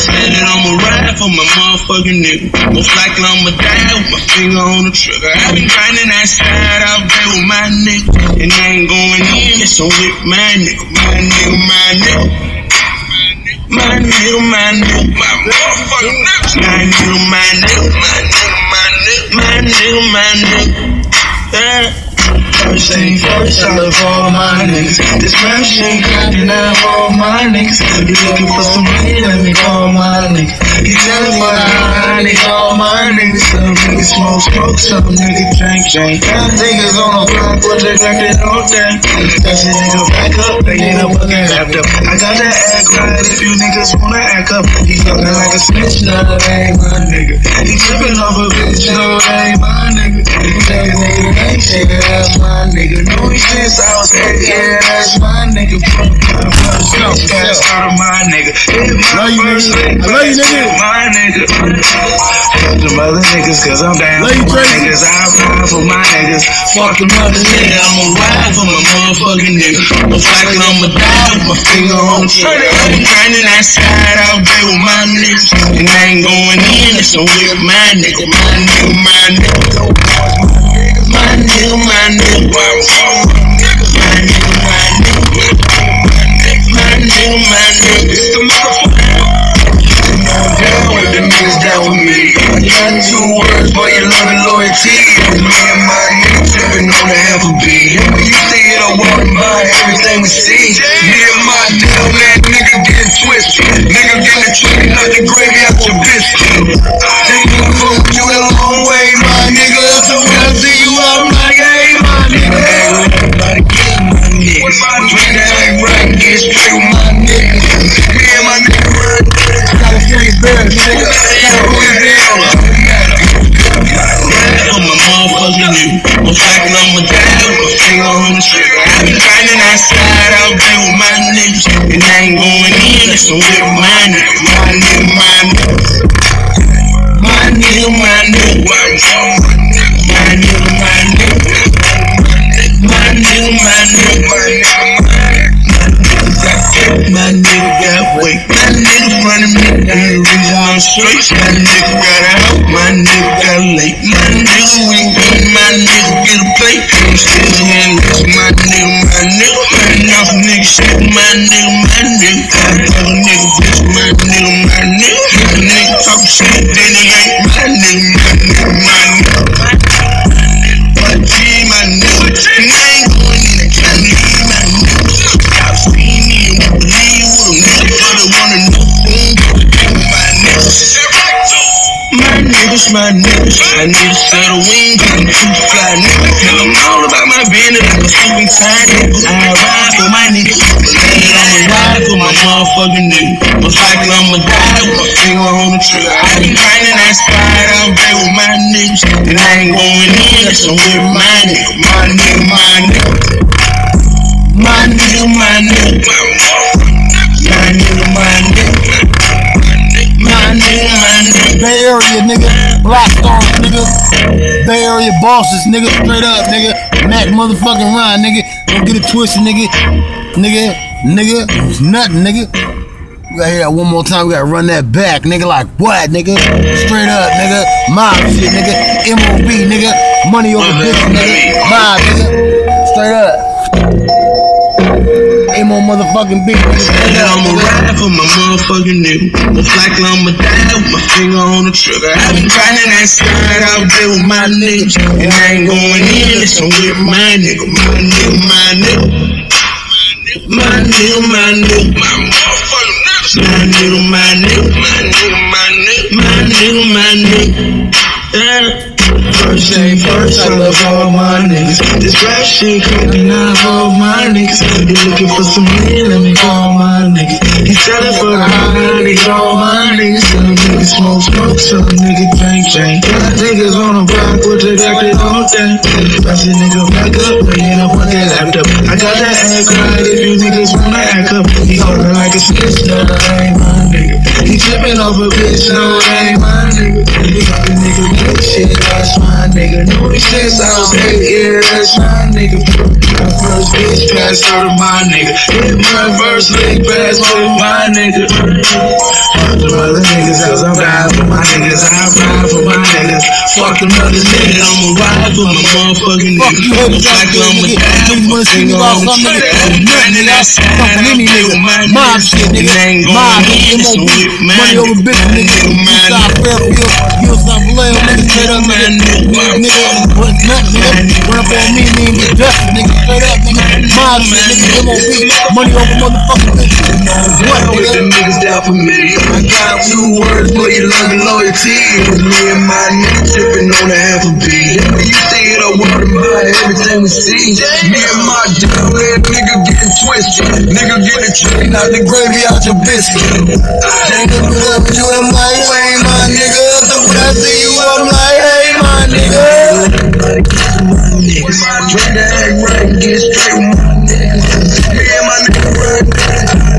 Said that I'ma ride for my motherfucking nigga. Most likely I'ma die with my finger on the trigger. I been grinding that side out there with my nigga. And I ain't going in, it's on with my nigga. My nigga, my nigga. My nigga, my nigga. My motherfucking nigga. My nigga, my nigga. My nigga, my nigga. Yeah. First thing first, I love all my niggas. This rap shit cracking out all my niggas. You looking for some money, let me call my niggas. You tellin' for the high, they call my niggas. Some niggas smoke, some niggas drink. Some niggas on the block, but they drinking all day. That's a nigga back up, they ain't a fucking laptop. I got that act right if you niggas wanna act up. He fucking like a snitch, no, that ain't my nigga. He trippin' off a bitch, no, that ain't my nigga. That nigga ain't shit, that's my nigga. Know he since I was 8, yeah, that's my nigga. That's out of my nigga. Hit my first lick, my nigga. Fuck them other niggas, cause I'm down for my niggas. I ride for my niggas. Fuck them other niggas, I'ma ride for my motherfucking nigga. Most likely I'ma die with my finger on the trigger. I been grinding that side out there with my niggas. And I ain't going in, it's on with my nigga. My nigga, my nigga. My nigga, my nigga. My nigga, my nigga. My nigga, my nigga. It's the motherfucker. Down with the niggas down with me. Got 2 words, boy, you love the loyalty. Me and my niggas trippin' on the half a beat. You see it, I walk by everything we see. Me and my damn man, nigga get twisted. Nigga get the trick, knock the gravy out your biscuit. They gonna fuck with you a long way, my nigga. So when I see you, I'm like, hey, my nigga. Everybody get my niggas. Drink that ain't right, get straight with my niggas. Me and my nigga ride. Gotta feel your better, nigga. I'm a motherfucking nigga. Most likely I'ma die with my finger on the trigger. I been grinding that side out there with my niggas. And I ain't going in, it's on with my nigga. My nigga, my nigga. My nigga, my nigga. My nigga, my nigga. My nigga, my nigga. My nigga got weight. My nigga running me. The reason I'm straight. My nigga got out. My nigga got late. My nigga win. My nigga get a plate. I'm still handless. My nigga. Enough nigga shit. My nigga. I tell a nigga bitch. My nigga. My nigga talk shit. Then it ain't my nigga. My nigga. My G, my nigga. And I ain't going in the county. My nigga. Stop seeing me. My niggas, I need a set of wings and 2 fly niggas. Tell them all about my business like a sleeping time nigga. I ride for my niggas, I'ma ride for my motherfucking nigga. Most likely I'ma die with my finger on the trigger. I been grinding that side out there with my niggas. And I ain't going in, it's on with my nigga. My nigga, my nigga. My nigga, my nigga. My nigga, my nigga. My nigga, my nigga. Bay Area, nigga. Black Stars, nigga. Bay Area bosses, nigga. Straight up, nigga. Mac motherfucking Ryan, nigga. Don't get it twisted, nigga. Nigga. It's nothing, nigga. We gotta hear that one more time. We gotta run that back, nigga. Like what, nigga? Straight up, nigga. Mob shit, nigga. MOB, nigga. Money over bitch, nigga. Mob, nigga. Straight up. Ain't more motherfucking big nigga. I'ma ride for my motherfucking nigga. Most likely I'ma die with my finger on the trigger. I been grinding that side out there with my niggas. And I ain't going in, it's on with my nigga. My nigga, my nigga. My nigga, my nigga. My motherfucking niggas. My nigga, my nigga. My nigga, my nigga. My nigga, my nigga. Yeah. First thing first, I love all my niggas. This rap shit cracking out all my niggas. You looking for some money, let me call my niggas. You tellin' for the high, they call my niggas. Some niggas smoke, some niggas drink. Got niggas on the block, but they got it all day. That's a nigga back up, laying up on that laptop. I got that act right if you niggas wanna act up. He holdin' like a snitch, no, that ain't my nigga. He trippin' off a bitch, no, that ain't my nigga. He got the nigga good shit, that's my nigga. Know he since I was 8, yeah, that's my nigga. My first bitch passed out of my nigga. Hit my first leg pass with my nigga. Fuck the mother ride for my niggas, I ride for my niggas. Fuck them other niggas, I'ma ride for my motherfucking niggas. Look like I'ma die, wanna see me about some nigga. Nothing, nigga. Fucking any nigga. Mob shit, nigga. Mob, nigga. Money over bitch, nigga. Eastside Fairfield, Hillside Vallejo, nigga. Straight up, nigga. Nigga, what's nothing, nigga. Run up on me, nigga. Get dusted, nigga. Straight up, nigga. Mob shit, nigga. MOB. Money over motherfucking bitch. What, nigga? The niggas down for me. I got 2 words for your love and loyalty. Me and my nigga tripping on a half a beat. You think it'll worry about everything we see? Me and my down there nigga getting twisted. Nigga getting trained out the gravy out your biscuit. Nigga, up you, I'm like, hey, my nigga. So when I see you, I'm like, hey, my nigga. Niggas, try to act right and get straight with my niggas. Me and my nigga right now.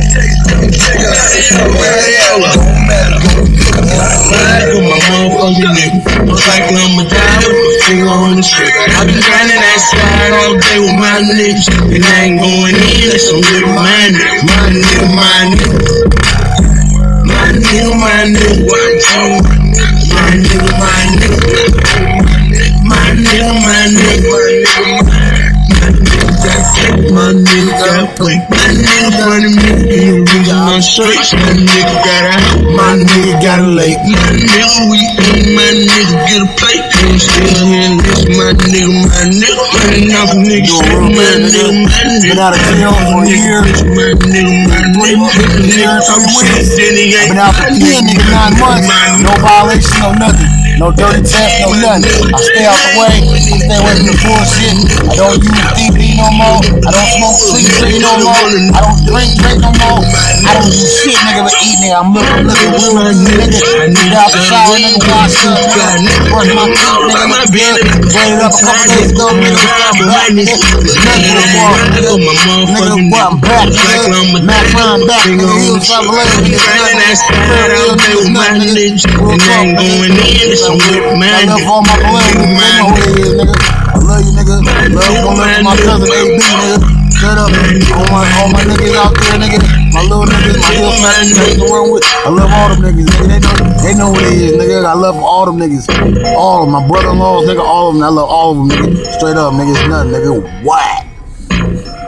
Don't matter. Ride with my motherfucking nigga. Looks like I'ma die with my finger on the trigger. I been grinding that side all day with my niggas. And I ain't going in, it's a with my nigga. My nigga, my nigga. My nigga, my nigga. My nigga, my nigga. My nigga, my nigga. My nigga got quick. My nigga funny me. He losing my shirt. My nigga got out. My nigga got a lake. My nigga we eat. My nigga get a plate. I'm still here. This my nigga, my nigga. Running off niggas. My nigga, my nigga. Been out of jail for a year. My nigga, my nigga. I'm shit. Then he ain't. Been out for 10 nigga 9 months. No violation, no nothing. No dirty test, no nothing. I stay out the way. Stay away from the bullshit. I don't use DP no more. I don't smoke tree no more. I don't drink no more. I don't do shit, nigga, but eat, nigga. I'm looking real, nigga. Get out the shower, nigga. Wash up, nigga. Brush my teeth, nigga. Braid it up a couple days ago, nigga. I'm back, nigga. Nigga, boy, I'm back, nigga. Mac Ryan back, nigga. Hillside Vallejo, nigga. I love all my blood, nigga. I love you, nigga. I love my cousin AB, nigga. Straight up, all my niggas out there, nigga. My little niggas, my little friends, I love all them niggas, nigga. They know what it is, nigga. I love all them niggas. All of my brother-in-laws, nigga. All of them. I love all of them, nigga. Straight up, nigga. It's nothing, nigga. Whack.